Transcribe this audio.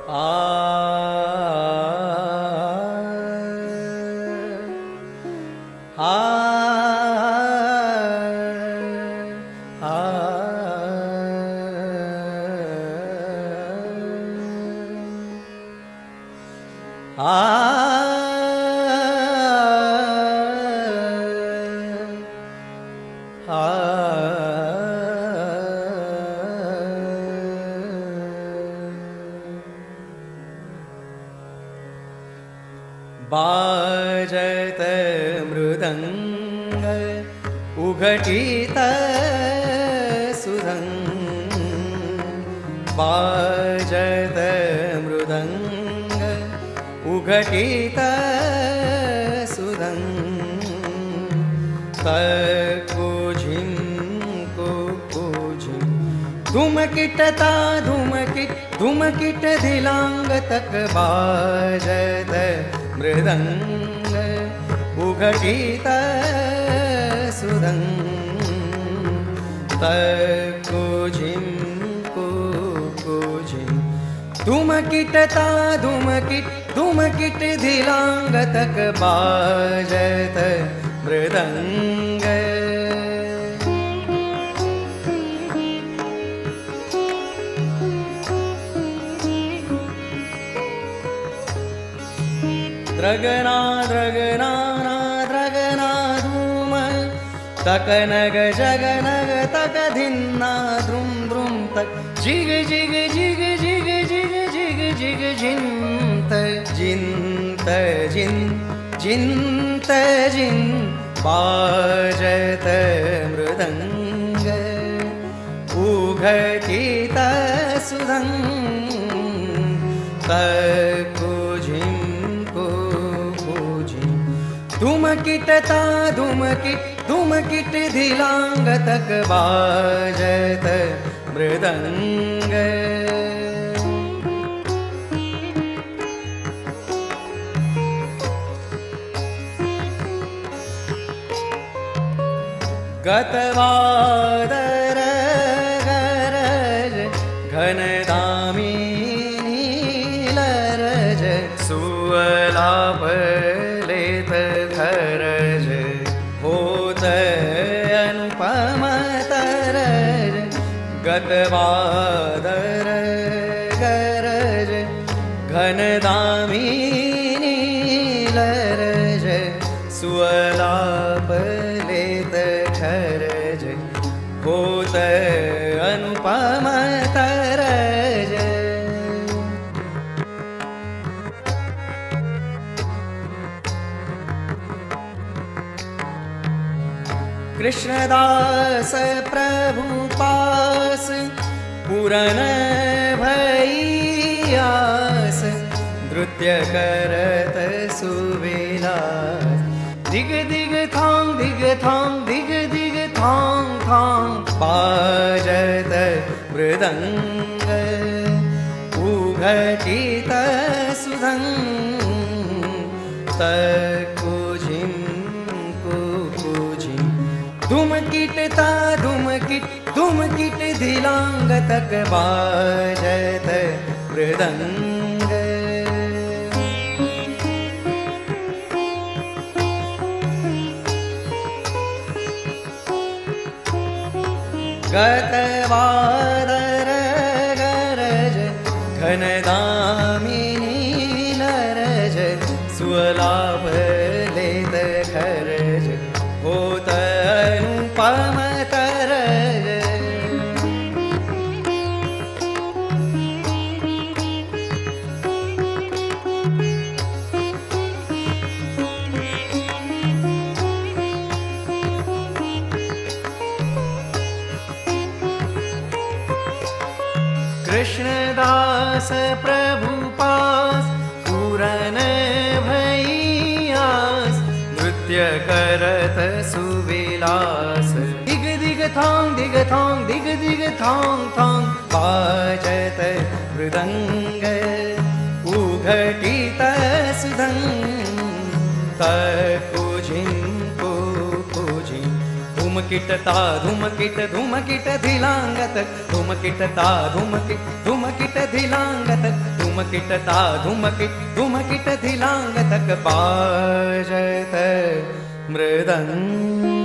बाजत मृदंग उघटित सुरंग बाजत मृदंग उघटित सुरंग तकुझिम कुझिम धुमकिटता धुमकिट धुमकिट धिलांग तक बाजत मृदंग उघटित सुरंग तकुझिम कुझिम धुमकिटता धुमकिट धुमकिट धिलांग तक बाजत मृदंग द्रगना द्रगना द्रगना धूम तकनग जगनग तक धिन्ना द्रुम द्रुम तक जिग जिग जिग जिग जिग जिग जिग जिंत जिंत जिन जिंत जिन बाजत मृदंग उघटित सुरंग तकुझिम धुमकिटता धुमकिट धुमकिट धिलांग तक बाजत मृदंग गतवादर गरज घनदामी नीलरज सुअलाप खरज होत अनुपम तरज गतवादर गरज घनदामी नीलरज सुअलाप लेत खरज होत अनुपम तरज कृष्णदास प्रभु पास पूरन भैयास नृत्य करत सुविलास दिग दिग थांग दिग थांग दिग दिग थांग थांग बाजत मृदंग उघटित सुरंग तकुझिम धुमकिटता धुमकिट धुमकिट धिलांग तक बाजत मृदंग गतवादर गरज घनदामी नीलरज सुअलाप लेत खरज होत अनुपम तरज कृष्णदास प्रभु पास पूरन भैयास नृत्य करत सुविलास दिग दिग थांग दिग थांग दिग दिग थांग थांग बाजत मृदंग उघटित सुरंग तकुझिम कुझिम धुमकिटता धुमकिट धुमकिट धिलांग तक धुमकिटता धुमकिट धुमकिट धिलांग तक धूमकिटता धूमकिट धूमकिट धिलांग तक बाजत मृदंग।